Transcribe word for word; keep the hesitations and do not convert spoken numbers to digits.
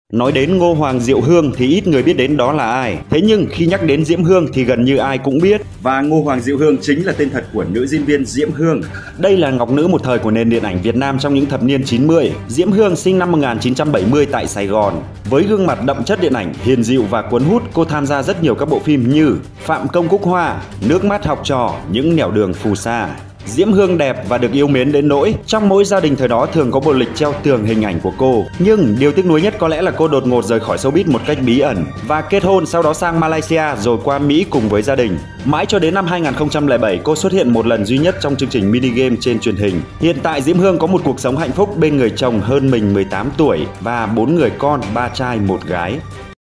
Nói đến Ngô Hoàng Diệu Hương thì ít người biết đến đó là ai. Thế nhưng khi nhắc đến Diễm Hương thì gần như ai cũng biết. Và Ngô Hoàng Diệu Hương chính là tên thật của nữ diễn viên Diễm Hương. Đây là ngọc nữ một thời của nền điện ảnh Việt Nam trong những thập niên chín mươi. Diễm Hương sinh năm một nghìn chín trăm bảy mươi tại Sài Gòn. Với gương mặt đậm chất điện ảnh, hiền dịu và cuốn hút, cô tham gia rất nhiều các bộ phim như Phạm Công Cúc Hoa, Nước Mắt Học Trò, Những Nẻo Đường Phù Sa. Diễm Hương đẹp và được yêu mến đến nỗi trong mỗi gia đình thời đó thường có bộ lịch treo tường hình ảnh của cô. Nhưng điều tiếc nuối nhất có lẽ là cô đột ngột rời khỏi showbiz một cách bí ẩn và kết hôn, sau đó sang Malaysia rồi qua Mỹ cùng với gia đình. Mãi cho đến năm hai nghìn không trăm lẻ bảy, cô xuất hiện một lần duy nhất trong chương trình mini game trên truyền hình. Hiện tại Diễm Hương có một cuộc sống hạnh phúc bên người chồng hơn mình mười tám tuổi và bốn người con, ba trai một gái.